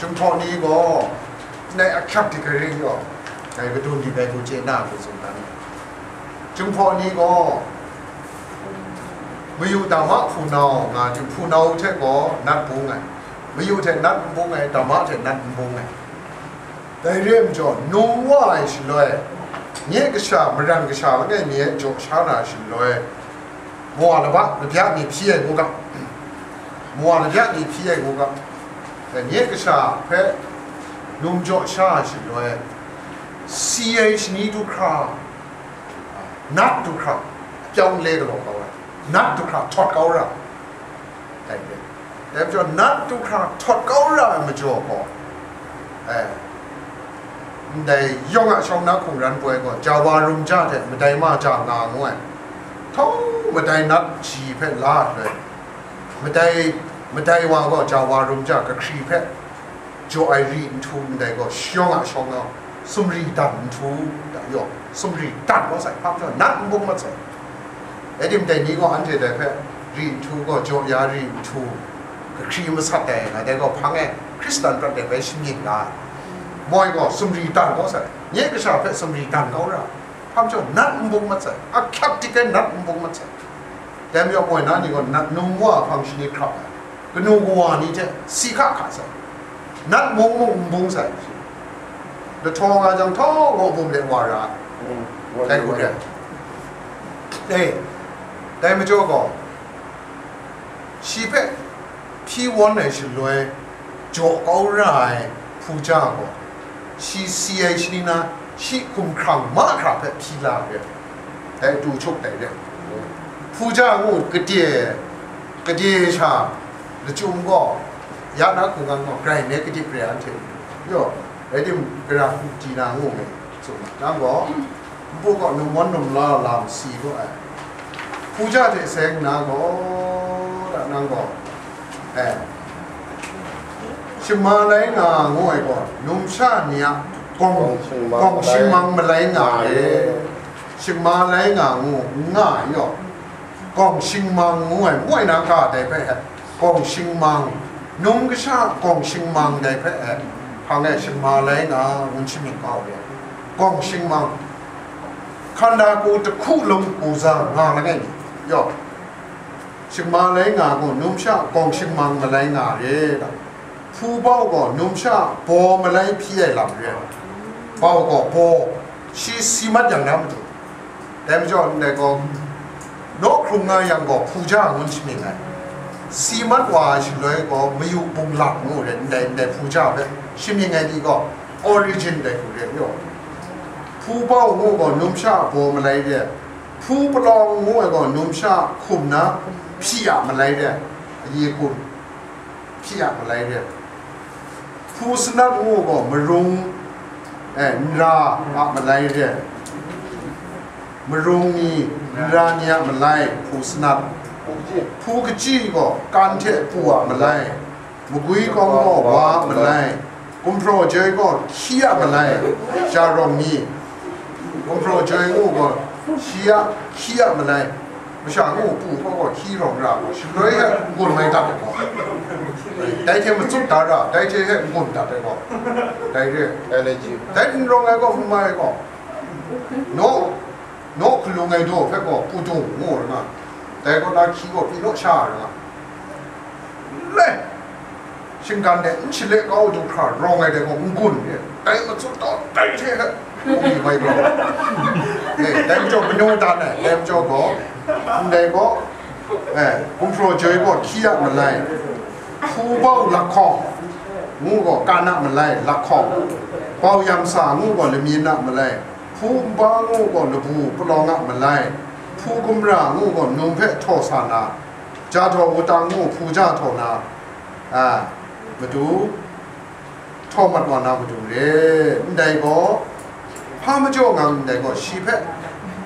จุงพอนี้ก็ในอักขระที่เคยเรียกว่าในกระดุนที่ไปกูเจน่ากูสมนั้นจุงพอนี้ก็ไม่อยู่ดามะผู้นางาจุงผู้นาวเท่ก็นัดบุงไงไม่อยู่เท่นัดบุงไงดามะเท่นัดบุงไงแต่เรื่องจอนุ่งว่าไอ้สิเลยเนี่ยก็ชาไม่รันก็ชาแล้วไงเนี่ยจบชาหน้าสิเลยมัวละบะระยะนี้พี่ไอ้กูกับมัวระยะนี้พี่ไอ้กูกับแต่เนี่ยก็ชาเพ่นุ่งจบชาสิเลยCH นี้ทุกครานัดทุกคราจ้องเล่กันหรอกเขานัดทุกคราทอดเขาละแต่เด็กแต่จนนัดทุกคราทอดเขาละไม่จบพอได้ยงอ่ะช่องนักคงรันป่วยก็จาวารุมจ้าเถอะไม่ได้มาจากงานง่วยท้องไม่ได้นัดชีเพชรลาดเลยไม่ได้วางก็จาวารุมจ้ากับชีเพชรโจไอรีนทูไม่ได้ก็ช่องอ่ะช่องเนาะสมรีดันทูได้ยกสมรีดันก็ใส่ภาพจอนัดบุ้งมาใส่ไอ้ดิมแต่นี้ก็อันเจได้เพชรรีนทูก็โจยารีนทูกับชีมาสัตย์แต่ก็พังไงคริสตันประเดี๋ยวไปชิมยิงได้มอยก็สมรีดันก็ใส่เนี่ยก็ชอบเพชรสมรีดันเขาละภาพจอนัดบุ้งมาใส่อักขับที่กันนัดบุ้งมาใส่แต่ไม่เอามวยนั้นนี่ก็นัดนุ่งว่าฟังชินิครับก็นุ่งว่านี่จะสีข้าขาใส่นัดบุ้งใส่เดทองอาจังท้องก็บุ้มเลี้ยงวาระได้กูเดียได้ไม่จบก็ชีเพพี่วันไหนสิรวยโจเอาไรผู้จ้าก็ชีCHนี่นะชีคุ้มครองมากครับพี่ลาเดียได้ดูชกได้เดียผู้จ้างูกระเดียชาแล้วจุ่มก็ยักษ์นักกุงันก็ไกลเนี่ยกระเดียเปลี่ยนเถอะโย่ไอ้ที่กระดาษจีนางูไงส่วนนั่งก็พวกก็นุ่มวันนุ่มลาลามสีก็ผู้จ้าที่เสงนั่งก็นั่งก็ชิมาไลงางูไอ้ก็นุ่มชาเนี่ยกองชิมังมาไลงาชิมาไลงางูง่ายย่อกองชิมังงูไอ้มวยนักการได้ไปกองชิมังนุ่มก็ชากองชิมังได้ไปทางไอ้ชิมาไลงาวุ้นชิมิก้าวเนี่ยกองชิมังขันดากูจะคู่ลงกูซางาแล้วไงย่อชิมาไลงากูนุ่มชากองชิมังมาไลงาเร่ผู้เบาก็นุ่มชาโปมาไล่พี่ไอ้หลับเรียนเบาก็โปชีสีมัดอย่างนั้นดูแต่ไม่จอดแต่ก็นกครุงงายังก็ผู้จ้ามันชิมิไงสีมัดว่าชิเลยก็ไม่อยู่ปุ่งหลักงูเรียนแต่ผู้จ้าเนี่ยชิมิไงดีก็ออริจินได้กูเรียนอยู่ผู้เบางูก็นุ่มชาโปมาไล่เรียนผู้ปลองงูก็นุ่มชาคุมนะพี่อยากมาไล่เรียนยี่คุณพี่อยากมาไล่เรียนผู้สนับงูก็มารุงรามาไล่เรียมารุงนี่ราเนี่ยมาไล่ผู้สนับผู้กจีก็การเทปัวมาไล่มุกุยก็ว่ามาไล่กุมโปรเจยก็ขี้ยมาไล่จารมมีกุมโปรเจยงูก็ขี้ยมาไล่ไม่ใช่งูปู่ก็ขี้รองราชิเลยฮะงูไม่ตัดเลยก็ได้เท่ามันสุดตาละได้เท่างูตัดเลยก็ได้เรื่องอะไรจีได้ถึงรองไงก็funมาก็โนคือลงไงดูแค่ก็ผู้จงงูหรือเปล่าแต่ก็ได้ขี้ก็พี่โนชาหรือเปล่าเล่ชิงกันเนี่ยชิเล่ก็ดูขารองไงเด็กก็งูเนี่ยได้มันสุดต่อได้เท่างูไม่ก็ได้จบเป็นโนตันเนี่ยได้จบก็ได้ก็กุมโปรเจยก็ขี้ยามันไล่ผู้เบาลักคองูก็การนักมันไล่ลักคอเบายำสางูก็เลยมีนักมันไล่ผู้บ้างูก็ระบูปลองนักมันไล่ผู้กุมรางูก็นุ่มเพชรโทสานาจ้าทออุตังงูผู้จ้าโทนามาดูทอมัดวานามาดูเลยได้ก็พามาโจงังได้ก็ชีเพชร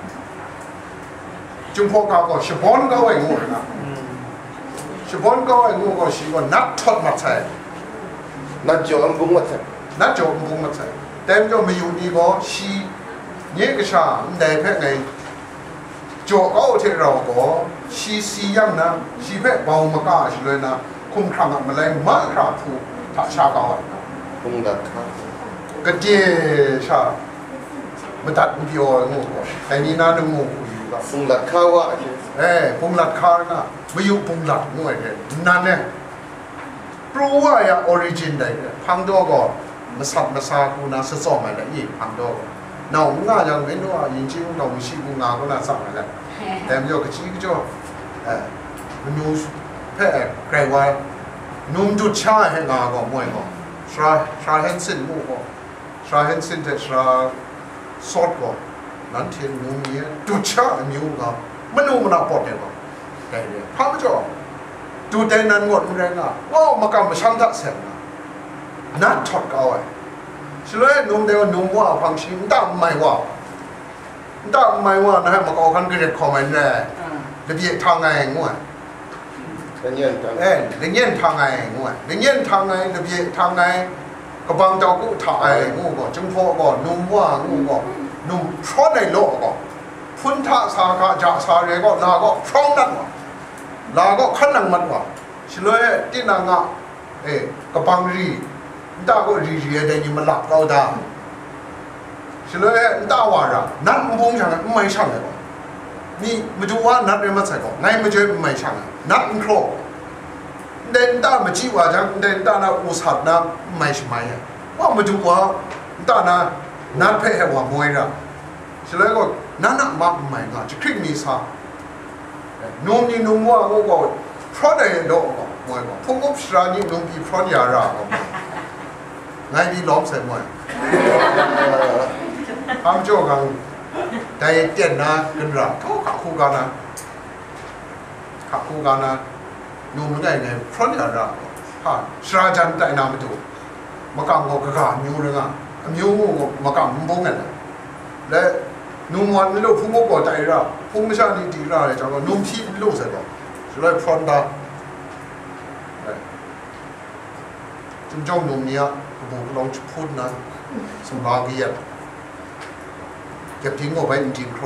จุงพอกาก็ชิบอนก็ไอ้งูนะชิบอนก็ไอ้งูก็ชีก็นัดทอดมาใส่นัดโจมบุ้งมาใส่นัดโจมบุ้งมาใส่แต่ไม่จะไม่อยู่ดีก็ชีเนี่ยก็ชาได้เพ่ไงโจเอาที่เราก็ชีสียังนะชีเพ่เบามากาชิเลยนะคุ้มครองมาเลยมากครับผู้ถ้าชาเก่าพุงดัดข้าวกระเจี๊ยชามันตัดวิดีโองูไอ้นี่น่าหนึ่งงูอยู่กับพุงดัดข้าวว่าพุงหลัดคาร์น่ะไม่อยู่พุงหลัดงูไอ้เนี่ยนั่นเนี่ยรู้ว่าอย่าออริจินได้พังตัวก็มาสับมาซากูน่าสะสมอะไรอีกพังตัวน้องง่ายังไม่รู้ว่าจริงๆน้องชีกูงาก็น่าสั่งอะไรแต่ไม่ยอมกระชี้ก็จะมันนูแพ้ไกลว่านุ่มจุดชาให้งาก็มวยก็ชาเฮนซินมูก็ชาเฮนซินแต่ชาซอดก็นั่นเทียนนุ่มนี้จุดชานิ้วก็มันนุ่มมันปอดเนี่ยก็แต่เนี่ยพังจ่อดูแต่นั้นหมดมันแรงอ่ะว่ามากำมาช่างทักเสียงนัดถอดเอาไว้ฉะนั้นนุ่มเดียวนุ่มว่าพังชิมตั้งไม่ว่านะฮะมาเอาคันกระเด็ดคอมันแน่ระเบียบทางไงงูอ่ะเรื่องเงี้ยทางไงงูอ่ะเรื่องเงี้ยทางไงระเบียบทางไงกบังเจ้ากูถ่ายงูก็จังพอก็นุ่มว่างูก็นุ่มเพราะในโลกก็พุทธะสากาจะสาเรก็นาก็พร้อมนั่นว่ะลาก็ขันนังมันว่ะฉะนั้นที่นางอ่ะกบังรีตาก็รีได้ยินมันหลับเราได้ฉะนั้นตาว่าระนัดมุ่งช่างไม่ช่างเลยว่ะนี่มาดูว่านัดเรื่องมันใส่ก่อนไงมาเจอไม่ช่างนัดมันโครเดินตามาจีว่าจังเดินตาหน้าอุสัตนะไม่ใช่ไหมว่ามาดูว่าตาหน้านัดเพ่ว่ามวยระฉะนั้นก็นั่นน่ะมากไม่ก็จะคลิกมีซานุ่มนี่นุ่มว่างูก็เพราะได้โลกก็มวยก็พุ่งกุบสระนี่นุ่มพี่เพราะยาระก็ไงพี่ล้อมใส่มวยทำโจ้กันแต่เตี้ยนนะกันระเขาขับคู่กันนะนุ่มไงเพราะยาระฮะสระจันแต่น้ำไม่ถูกมากำก็กระดิ่งนิ้วเลยอ่ะนิ้วงูมากำมุ่งกันและนุ่มวันไม่รู้พุ่งก็ใจระพุ่งไม่ใช่ดีระเลยจังก็นุ่มที่ไม่รู้เสร็จแล้วสุดท้ายพรอนดาจนจ้องนุ่มนี้ผมลองพูดนะสมภารเกียรติเก็บทิ้งเอาไว้จริงๆโคร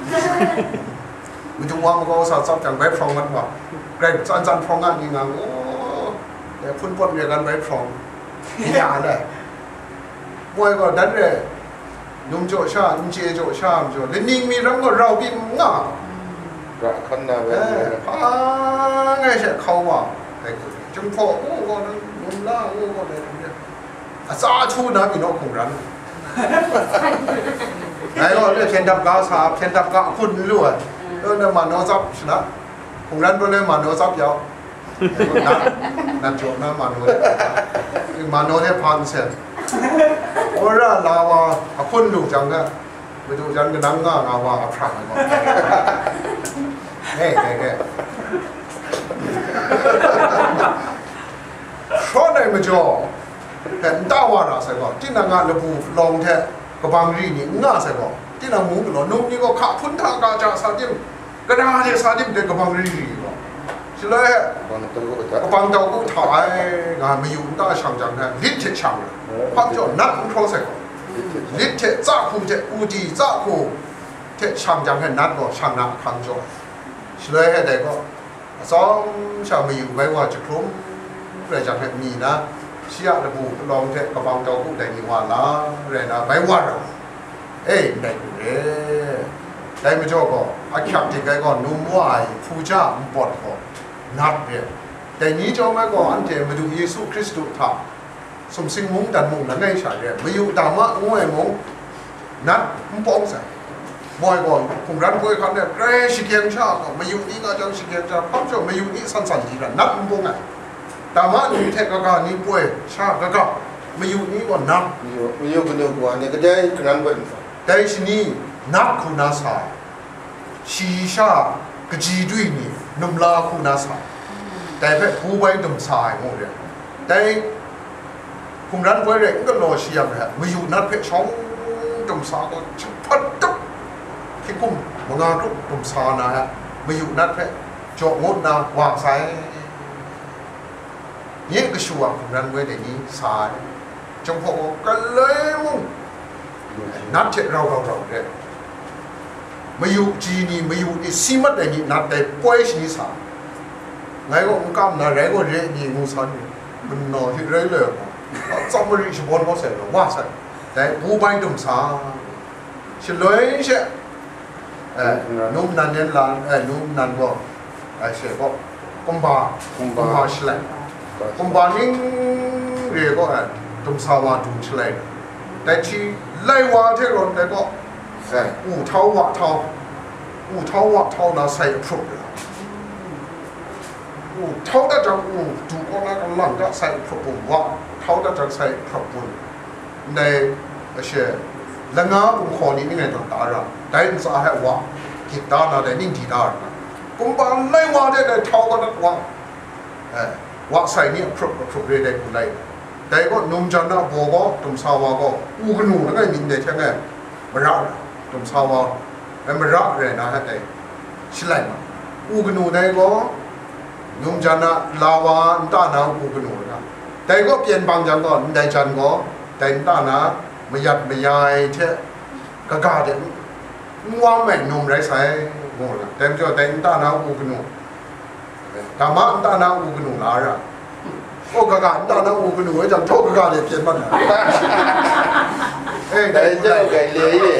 มันจะว่ามันก็สะสมจากไว้พรองมันว่าไกลจันพรองงานยิงงานโอ้แต่พุ่นปนเรียกันไว้พรองที่ยาเลยมวยก็ดันเลยนุ่มโจชานุ่มเจโจชามโจและนิ่งมีรังก็เราบินง่าระคันนาเวไงเช่เขาว่าแต่จังพอโอ้ก็นั่งนุ่มล่าโอ้ก็เลยเนี่ยอาซาชูนะพี่น้องของรันไงก็เรื่องเช่นดับกาสาบเช่นดับกาคุณรู้อ่ะเนี่ยมันโนซับชนะของรันก็เลยมันโนซับยาวนั่นโจนะมันโนเนี่ยพันเซนโอ้ละลาวาคุณดูจังก็ไปดูจังก็นั่งง่าลาวาอับพรางไปก่อนเฮ้เพราะในมันจ่อเห็นตาวาระใส่ก่อนที่นางงานระบุลองแท้กบางรีนี่ง่าใส่ก่อนที่นางมุ้งหล่อนุ่มนี่ก็ขาพุทธากาจาสาดิมกระดาษสาดิมเด็กกบางรีก่อนใช่เลยกบางเจ้ากูถ่ายงานมาอยู่ตาช่างจังแท้ลิขิตช่างเลยพักจ่อนัดมันโครใส่ก่อนลิขิตจ้าคูเจอูจีจ้าคูเทช่างจังแท้นัดก็ช่างนักพังจ่อใช่เลยให้เด็กก็ซ้อมชาวมาอยู่ไว้ว่าจะคลุ้มเรื่องจากมีนะเชี่ยระบุลองเทกระบังเจ้ากูได้มีว่าละเรื่องนะไว้ว่าเราได้กูได้ไม่ชอบก็อาขับที่ไกลก็นุ่มวายผู้จ้าปอดก็นัดเนี่ยแต่นี้เจ้าแม่ก็อันเทมาดูเยซูคริสต์ท่าสมสิงมุ้งดันมุ้งนั่นไงใช่เนี่ยมาอยู่ตามว่าง่วยมุ้งนัดมุ้งป้องใส่บ่อยก่อนผมรันบ่อยครั้งเนี่ยเกรชิเกียงชาก็มาอยู่นี่ก็จังชิเกียงชาพักจนมาอยู่นี่สั้นๆทีละนัดมุ้งป้องอ่ะแต่มาอยู่เทกกานี่ป่วยชาก็มาอยู่นี่ก็นัดมาอยู่กันอยู่กว่านี่ก็ได้ขนาดเป็นแต่ที่นี่นัดคุณาสาชีชากจีด้วยนี่นุ่มลาคุณาสาแต่เพื่อผู้ไว้ดุมสายหมดเลยแต่ผมรันบ่อยเลยก็รอเชียร์เลยมาอยู่นัดเพื่อช่องดุมสาก็ชับพัดจับที่กุ้งมางานทุกดุมสานะฮะมาอยู่นัดเพื่อจบงดนะวางสายเนี่ยก็ชัวร์ผมรันไว้ในนี้สายจงพอกันเลยมึงนัดเจ็ดเราเนี่ยมาอยู่จีนี่มาอยู่ที่ซีมัดในนี้นัดแต่ป่วยชีสาไงก็มึงกำนะไรก็เรื่องนี้มึงสันมันนอนที่ไรเลยจอมริชบนเขาเสร็จแล้วว่าใส่แต่ผู้ใบดุมสาเฉลยเช่นุ่มนันยันลานนุ่มนันก็เช่ก็กุมภาเฉลยกุมภานิ่งเรียก็ดุมสาวาดุมเฉลยแต่ที่ไล่ว่าที่รถแต่ก็อู่เท้าว่าเท้าน่าใส่พรุดอู่เท้าแต่จังอู่ดูก็น่ากันหลังก็ใส่พรุดว่าเท้าแต่จังใส่พรุดในเช่แล้วงาผมขอนี้ไม่ไงต่างตาละแต่อินสาเหตุว่ากีตาร์น่ะแต่นิ่งกีตาร์กุมภาไล่ว่าได้เท้าก็นักว่าใส่เนี่ยพรุดเรื่อยๆกูไล่แต่ก็นุ่มจันทร์บอกว่าตุ่มสาวก็อูกนูแล้วก็มินเดชไงมารักตุ่มสาวมารักเลยนะฮะแต่ชิลัยมาอูกนูได้ก็นุ่มจันทร์ลาวาตานาอูกนูนะแต่ก็เปลี่ยนบางจันก็ได้จันก็แต่ตานาไม่ยัดไม่ยายเช่กะกาเด็กว่าแม่นุ่มไรใส่โง่ละแต่ไม่ใช่แต่ตานาอูกนูธรรมะตานาอูกนูลาระโอ้กะกาตานาอูกนูไอ้จังโชกกะกาเด็กเปลี่ยนมันได้เจ้าไก่เลย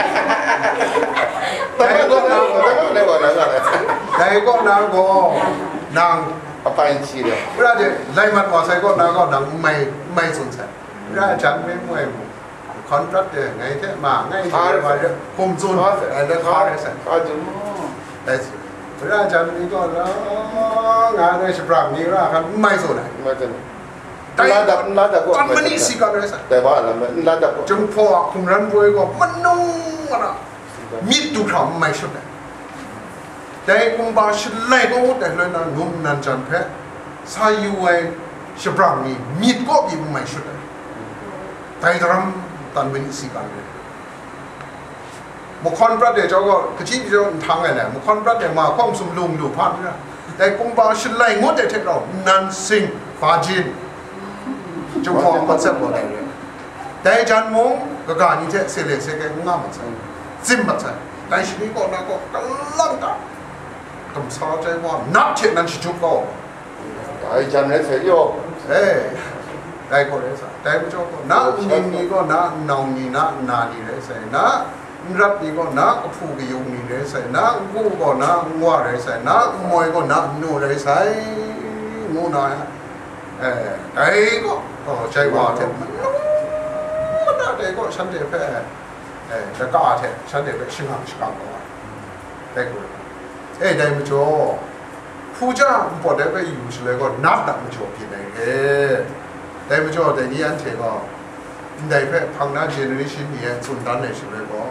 แต่ก็นางได้ว่านั่นอะไรแต่ก็นางก็นางไปชีเลยเวลาจะไล่มันว่าใส่ก็นางก็นางไม่สนใจเวลาจังไม่คอนทรัคเตอร์ไงเท่มาไงมาคุมซุนอะไรก็ได้ใส่แต่เวลาจังนี่ก็แล้วงานในสปรังนี่ละครับไม่สนใจไม่สนแต่ตอนมันนี่สิกันเลยสัแต่ว่าอะไรมันจงพอคุมรันบวยก็มันนุ่มนะมิดดูคำไม่ชุดเลยแต่กุมบาชุดเล็กก็แต่เลยนะนุ่มนันจันเพะสายุไอสปรังนี่มิดก็ยิ่งไม่ชุดเลยแต่ตอนตอนมันนี่สิกันเลยมุขคนประเดี๋ยวเราก็กระชิบจะทางอะไรมุขคนประเดี๋ยวมาความสมดุลดูพันนะแต่กุมบาชุดเล็กก็แต่เท่าเรานันสิงฟาจินจงพอมันจะบอกได้แต่จันมงก็การนี้จะเสียเล็กเสียแก่งามมันจะซิมมันจะแต่ชีวิตก็น่าก็กำลังตาต้องสาวใจว่านับเช่นนั้นชุบก็ไอ้จันเนี่ยเสียโยแต่ก็เลยสักแต่ไม่ชอบก็น้านี่ก็น้าหนองนี่น้านานี่เลยใส่น้ารับนี่ก็น้าก็ผูกยุงนี่เลยใส่น้ากูก็น้างัวเลยใส่น้ามวยก็น้าหนูเลยใส่งูน้อยแต่ก็ใช่ว่าเถอะมันน่าแต่ก็ฉันเดี๋ยวแพ้จะกล้าเถอะฉันเดี๋ยวไปชิงหักชิงกันก่อนแต่ก็ได้ไม่โจผู้จ้าปวดได้ไปอยู่เฉยก็นัดดับไม่โจผิดเลยได้ไม่โจแต่นี่อันเถอะก็ได้ไปพังหน้าเจเนอเรชันนี้สุนทรเนี่ยเฉยก็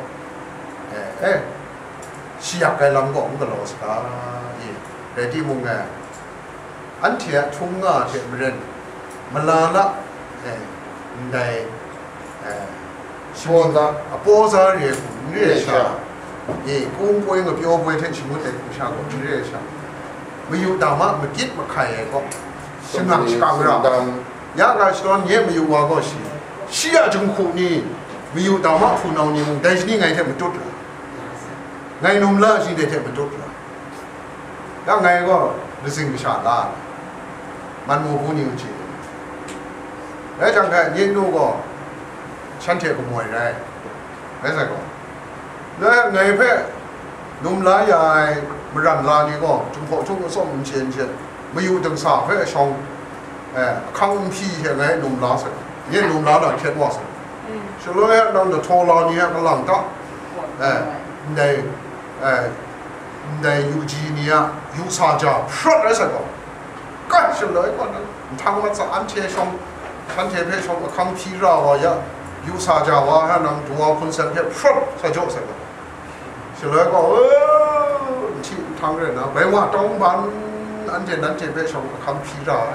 ชีอยากไกลลำก็มันก็รอสักแต่ที่มึงอันเถอะทุ่งงาเถอะมันเรนมาลาละได้โปซาเรียเรียชากุ้งป่วยกับพี่โอ้ป่วยเท่ชิมุตเตกุชาก็เรียชาไม่อยู่ดามาไม่คิดมาใครก็ชิงักชิกังเราอยากให้ชวนเยี่ยมไม่อยู่ว่าก็ชีอาจงคู่นี้ไม่อยู่ดามาผู้น้องนี่มึงได้ที่นี่ไงเท่มันจุดไงนุ่มเล่าสิ่งเดียวเท่มันจุดแล้วไงก็รู้สึกวิชาลามันมูผู้นิวจีแล้วจังแค่ยิ่งดูก็ฉันเทียบกับมวยได้ไม่ใช่ก็แล้วไงเพ่นุ่มล้าใหญ่มันรันลานี่ก็จุ่มพอชุ่มก็ส้มเชียนไม่อยู่จังสาเพ่ช่องข้างพี่เห็นไงนุ่มล้าสิยิ่งนุ่มล้าหน่อยเช็ดว่าสิฉะนั้นเราจะโทรลานี่กำลังก็ในยูจีนี่ยูซาจาพรอดอะไรสักก็เฉลยก่อนทางมันจะอันเชชงฉันเทเพชงคำพีราว่ายูซาจาว่าให้นำตัวคนเสพพรอดสักโจสักเฉลยก็ที่ทางเรื่องนะไปว่าต้องบันอันเจนั้นเทเพชงคำพีรา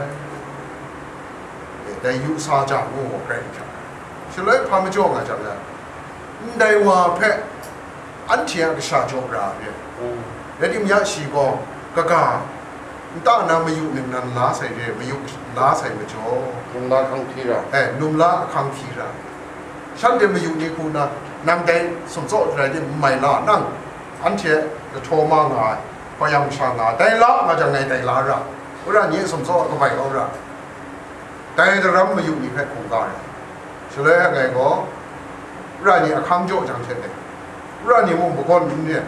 ได้ยูซาจาโง่เกรงจังเฉลยพามาโจงอาจารย์ได้ว่าเพอันเทียก็ชาโจราเนี่ยแล้วที่มีชีก็กะตานามาอยู่หนึ่งนั้นล้าใส่เรือมาอยู่ล้าใส่มาโจนุ่มล้าคังพีระนุ่มล้าคังพีระฉันเดี๋ยวมาอยู่นี่คุณนะนั่งได้สมโซอะไรที่ไม่ล้านั่งอันเทียจะโทรมาไงพยายามช่างไงได้ล้ามาจากไงได้ล้าระเวลานี้สมโซก็ไปเอาละแต่จะรับมาอยู่นี่แค่โครงการเฉลยไงก็ร้านนี้ข้างโจจังเช่นเดียร้านนี้มึงบุคคลเนี่ย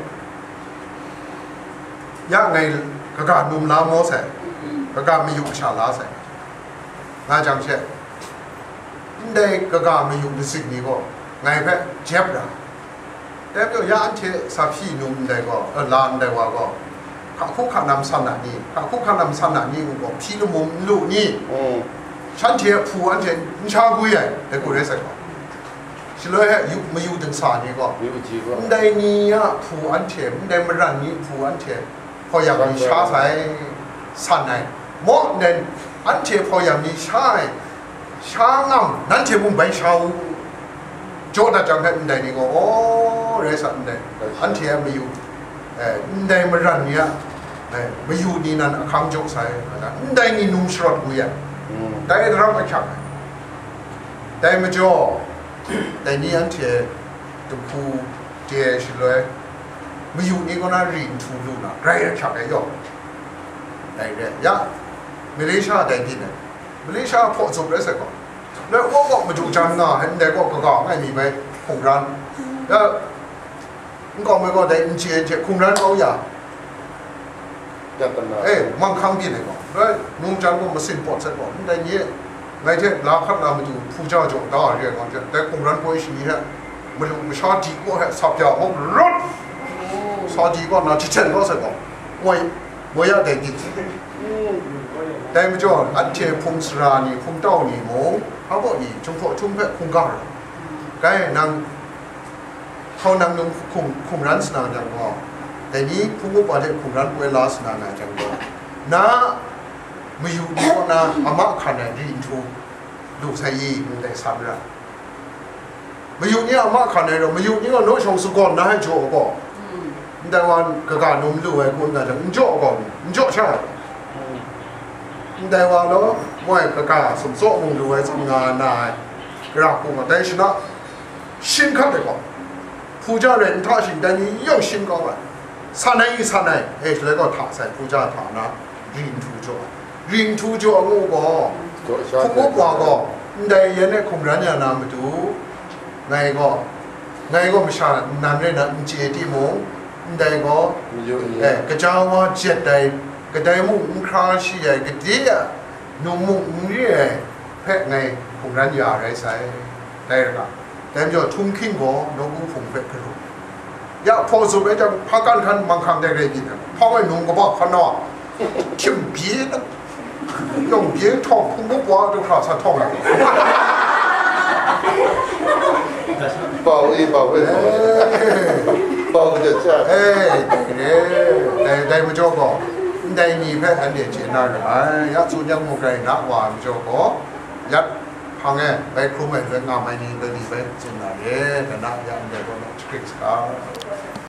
ยากไงกระการนุ่มล้าโม่ใส่กระการไม่อยู่ชาล้าใส่น่าจังเช่นได้กระการไม่อยู่ในสิ่งนี้ก็ไงแพ้เจ็บนะแต่เดี๋ยวยานเชสาพี่นุ่มได้ก็ลานได้ว่าก็ข้าคุกขานำสันนานี่ข้าคุกขานำสันนานี่กูบอกพี่นุ่มลูกนี่ฉันเชผู้อันเชนชากุยแต่กูได้สักก่อนเฉลยอยู่มาอยู่ถึงสารนี้ก็ได้นี่อ่ะผู้อันเชได้มารันนี้ผู้อันเชพออย่างนี้ชาใส่สันไหนหมดเด่นอันเชพออย่างนี้ชางามนั่นเชบุ้งใบชาวโจทย์จังแค่ได้นี่ก็โอ้เรสันได้อันเชมาอยู่ได้มารันนี้มาอยู่นี่นั่นข้างโจใส่ได้นี่นุ่มสระกุยได้รับมาชักได้มาจ่อได้นี่อันเชตุกูเจชเลยมาอยู่นี่ก็น่ารินทูลูนะไรชักไอ้ยอได้เลยยะมาเลเซียได้ที่ไหนมาเลเซียพอจบแล้วสิก่อนแล้วก็มาจูจังนะเห็นได้ก็ไม่มีไปคงรันแล้วมันก็ไม่ก็ได้เจคงรันเอาอย่างมั่งคั่งที่ไหนก่อนแล้วนุ่งจังก็มาสิ้นปอดซะก่อนได้เนี้ยในที่ลาขับลามาดูผู้เจ้าจงตาเรื่องก่อนจะแต่คงรันพอยชีฮะมาดูมาชาจีก็ฮะสับยาวมันรถชาจีก็น่าจะเช่นก็ซะก่อนไม่อยากได้กินแต่ไม่จอดอันเชื่อพุ่งสรานี่พุ่งเต้านี่โม่เขาบอกอีจงพอชุ่มแค่พุ่งก้าวก็นั่งเขานั่งนุ่งคุมรันสนาจังก็แต่นี้พุ่งก็ประเดี๋ยวคุมรันเวลาสนาจังก็น้ามาอยู่ดีก็น้าอามาขันเนี่ยดีทูดูใส่ยีมันได้สามระมาอยู่นี่อามาขันเนี่ยเรามาอยู่นี่ก็น้องชงสุกรนะให้โจก็แต่วันก็การนุ่มดูไอ้คนกันจะโจก่อนโจใช่แต่ว่าแล้วว่าก็การสมโซ่มึงดูไอ้ทำงานนายกราบกูมาได้ชนะชินขัดเลยก่อนผู้เจ้าเรนท่าชินแต่นี้ยังชินก่อนสันไหนแล้วก็ท่าใส่ผู้เจ้าฐานะรินทูโจงูก็ผู้ว่าก็ได้ยันเนี่ยคงรันยานามาดูไงก็ไม่ใช่นั่นเลยนะเจดีมงได้ก็กระเจ้าว่าเจ็ดได้ก็ได้มุ่งคราชีใหญ่ก็ดีอ่ะนุ่มมุ่งนี่แพ้ไงคงรันยาไรใส่ได้หรอแต่เดี๋ยวทุ่งขิงก็น้องกูผงเพชรกระดูกยาพอสุดแล้วจะพักกันคันบางครั้งได้เลยกินเพราะว่านุ่งก็บอกข้างนอกเข้มเบี้ยนะ用别人套碰不过就靠他套了。 包就这。 ได้มาโจก็ได้มีแพทย์อันเดียเจน่าเลยยัดสุญญ์มุกไก่นักว่ามาโจก็ยัดพังไปคลุมไปเรื่องงานไม่ดีเลยดีไปเจน่าเลยแต่นักยัดเดียก็ต้องสคริปต์